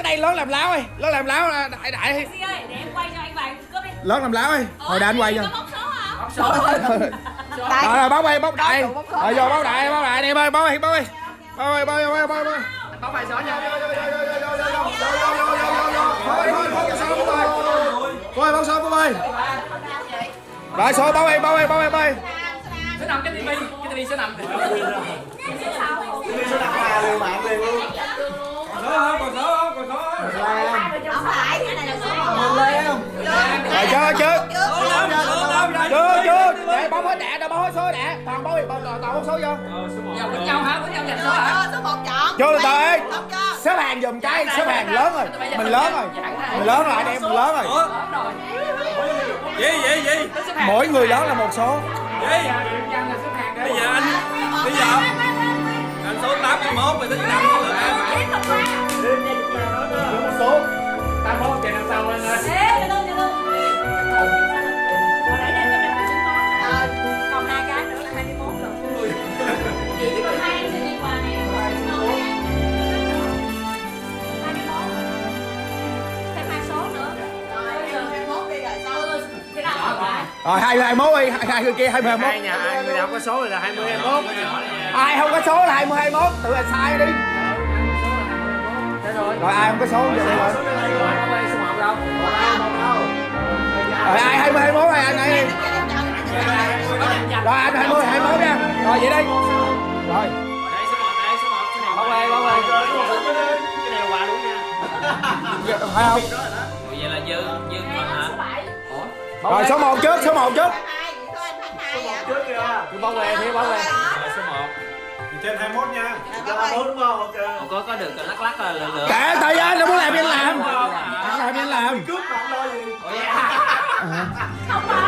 đây lớn làm láo ơi, lớn làm láo đại đại. Để em quay cho anh vài cướp đi. Lớn làm láo ơi, hồi đây anh quay cho. Có bóc số hả? Rồi bóc ơi, bóc đại. Rồi vô bóc đại đi ơi, bóc ơi, bóc ơi. Bóc ơi. Bóc bài số nha. Thôi bóc số ơi. Rồi số bóc ơi. Số 5 cái tivi số 5. Số 5 là liền mạng liền luôn. Còn số. Không phải, cái này là số 1. Rồi chưa. Để bóc hết đẻ, bóc hết số đẻ. Toàn bóc số vô. Giờ quýnh nhau hả? Quýnh nhau giành số hả? Số 1 chọn. Chưa từ ơi. Xếp hàng giùm cái, xếp hàng lớn rồi. Mình lớn rồi. Anh em mình lớn rồi. Gì? Mỗi người lớn là một số. Bây giờ anh số 81 rồi tới 5 nữa là Một số. 81 kìa đằng sau lên ơi. Còn 2 cái nữa là 21 rồi. Hai sẽ đi qua nè. 21. Thêm 2 số nữa. Rồi 21 đi rồi sao? Cái nào rồi? Rồi 21 đi, hai người kia 21. hai nhà người nào có số là 20 21. Ai không có số là 20 21, tự là sai đi. Rồi ai không có số giờ đây rồi. Rồi ai 20 21 này anh này. Rồi anh 20 21 nha. Rồi vậy đi. Rồi. Đây số 1 đây, số 1 cái này. Bóc ơi. Cái này quà luôn nha. Phải không? Vậy là dư phần hả? Rồi số 1 trước, số 1 trước. Trước kìa. Cứ bóc về thì bóc về. Rồi số 1. Trên 21 nha. 21 đúng không? Ok. Có được lắc là lựa. Kệ thời gian nó muốn làm gì anh làm. Anh làm. Cướp bạn lo gì? Không có.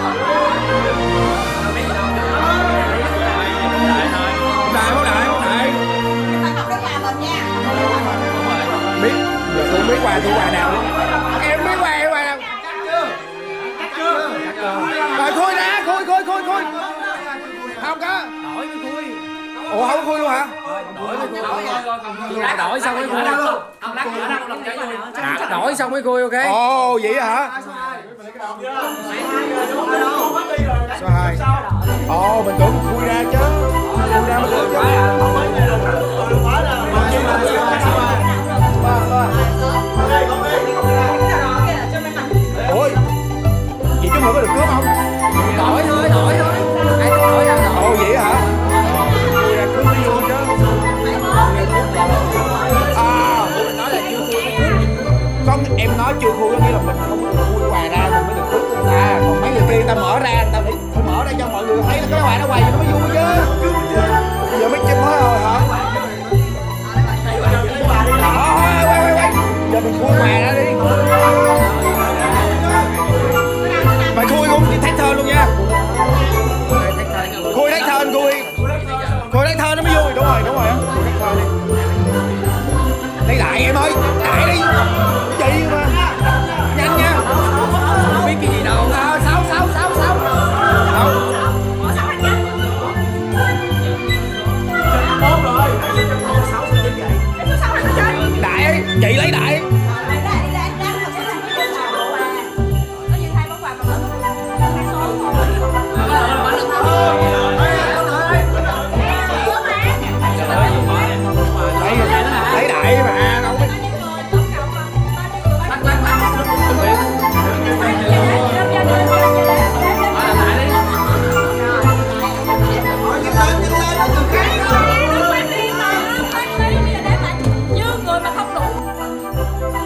Đại. Mà không đến nhà mình nha. Biết, giờ tôi biết quà nào. Em biết quà nào. Cắt chưa? Rồi khui ra, khui. Không có. Đổi với khui. Ủa không có khui luôn hả? Đổi xong mới khui. Ông lắc nữa đâu, lần cho vui. Đổi xong mới khui, ok. Ồ vậy hả? Số 2. Ồ mình tưởng khui ra chứ. Khui ra mình tưởng chứ. Ủa vậy chứ không có được cướp không? Đổi thôi. Ai thích đổi đâu đổi. Ồ vậy hả? Khui ra cướp đi luôn chứ. Con em nói chưa khui có nghĩa là mình không được khui quà ra mình mới được cướp người ta. Còn mấy người kia người ta mở ra người ta phải mở ra cho mọi người thấy là cái quà nó quay nó mới vui chứ. Giờ mới chim hết rồi hả? Quay. Giờ mình khui quà ra đi. Mày khui luôn, thách thơn luôn nha. Khui thách thơn nó mới vui. Đúng rồi. Khui thách thơn đi. Lấy đại em ơi, đại đi. Cái gì mà. Nhanh nha. Không biết cái gì đâu. 6. Đại chị lấy đại. Lấy đại mà đâu biết. Như người mà không đủ.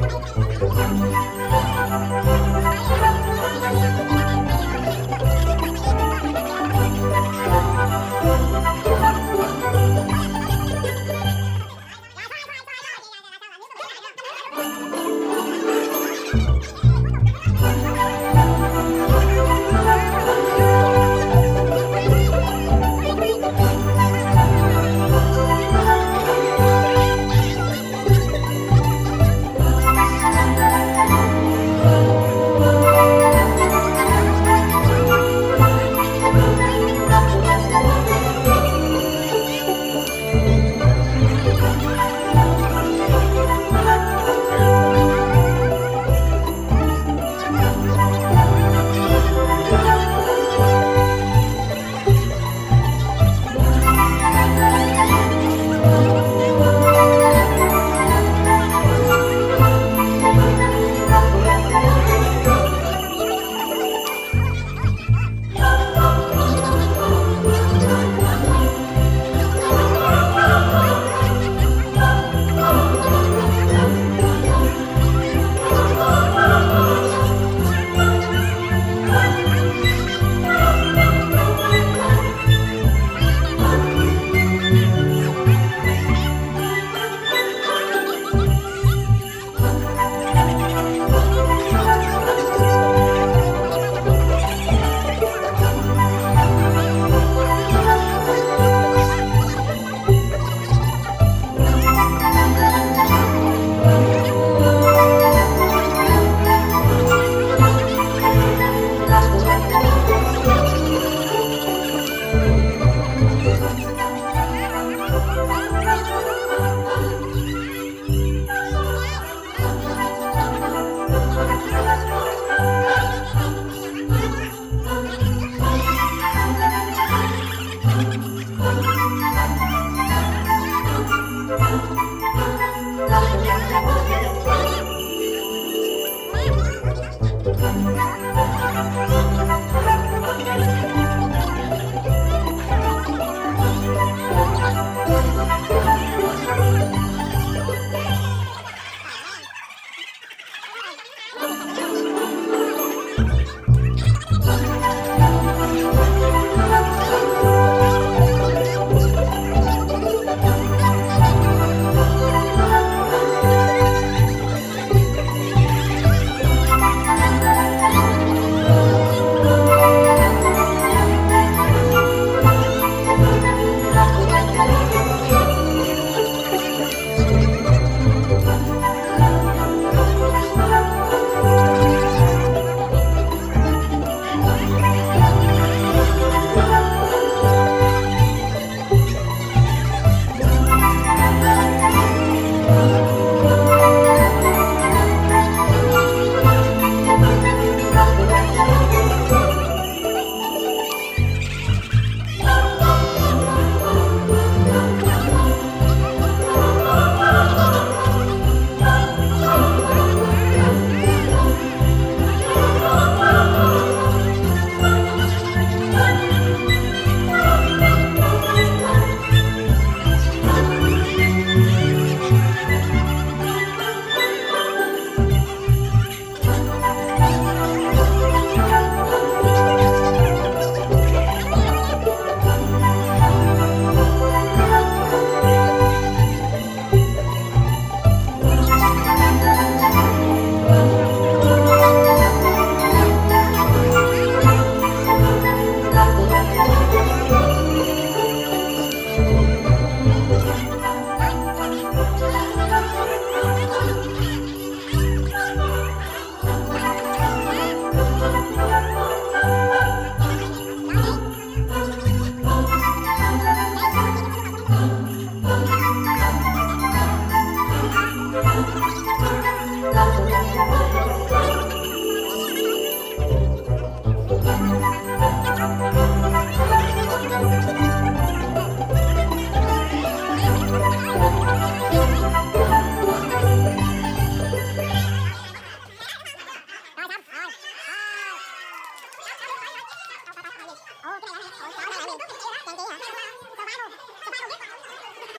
Ồ, cái này hả?